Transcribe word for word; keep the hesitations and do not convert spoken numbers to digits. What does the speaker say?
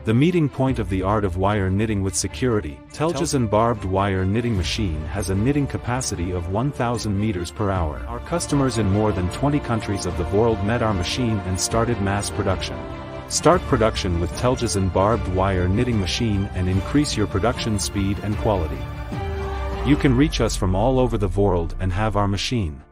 The meeting point of the art of wire knitting with security, Telcisan barbed wire knitting machine has a knitting capacity of one thousand meters per hour. Our customers in more than twenty countries of the world met our machine and started mass production. Start production with Telcisan barbed wire knitting machine and increase your production speed and quality. You can reach us from all over the world and have our machine.